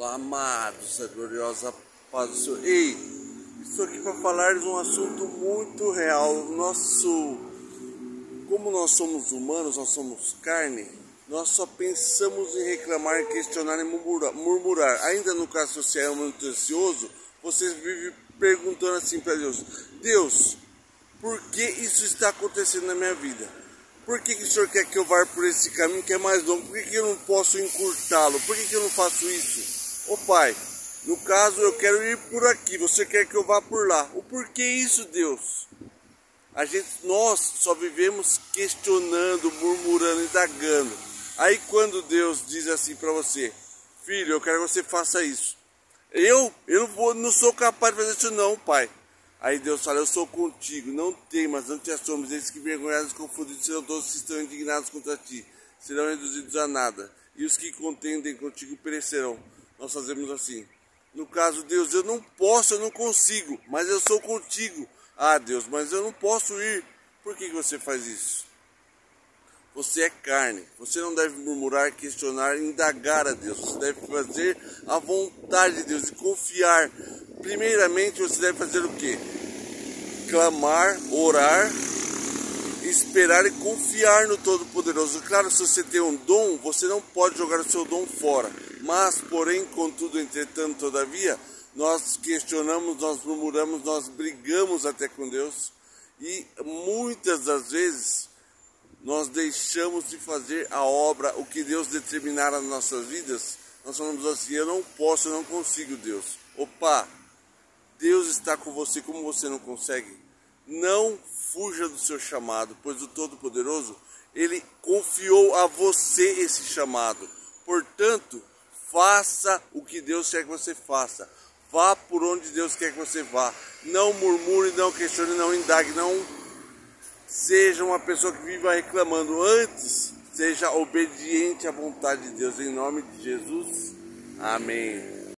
Olá, amados, a gloriosa paz do Senhor. Ei, estou aqui para falar de um assunto muito real. Como nós somos humanos, nós somos carne, nós só pensamos em reclamar, questionar e murmurar. Ainda no caso, se você é muito ansioso, você vive perguntando assim para Deus: Deus, por que isso está acontecendo na minha vida? Por que o Senhor quer que eu vá por esse caminho que é mais longo? Por que eu não posso encurtá-lo? Por que eu não faço isso? Ô Pai, no caso eu quero ir por aqui, você quer que eu vá por lá. O porquê isso, Deus? Nós só vivemos questionando, murmurando, indagando. Aí quando Deus diz assim para você: filho, eu quero que você faça isso. Eu não sou capaz de fazer isso não, Pai. Aí Deus fala: eu sou contigo, não temas, não te assombres, eles que envergonhados e confundidos serão todos que estão indignados contra ti, serão reduzidos a nada, e os que contendem contigo perecerão. Nós fazemos assim. No caso, Deus, eu não posso, eu não consigo, mas eu sou contigo. Ah, Deus, mas eu não posso ir. Por que você faz isso? Você é carne, você não deve murmurar, questionar, indagar a Deus. Você deve fazer a vontade de Deus e confiar. Primeiramente, você deve fazer o quê? Clamar, orar, esperar e confiar no Todo-Poderoso. Claro, se você tem um dom, você não pode jogar o seu dom fora. Mas, porém, contudo, entretanto, todavia, nós questionamos, nós murmuramos, nós brigamos até com Deus. E muitas das vezes nós deixamos de fazer a obra, o que Deus determinar nas nossas vidas. Nós falamos assim: eu não posso, eu não consigo, Deus. Opa, Deus está com você como você não consegue. Não fuja do seu chamado, pois o Todo-Poderoso, Ele confiou a você esse chamado. Portanto, faça o que Deus quer que você faça. Vá por onde Deus quer que você vá. Não murmure, não questione, não indague, não seja uma pessoa que viva reclamando. Antes, seja obediente à vontade de Deus. Em nome de Jesus. Amém.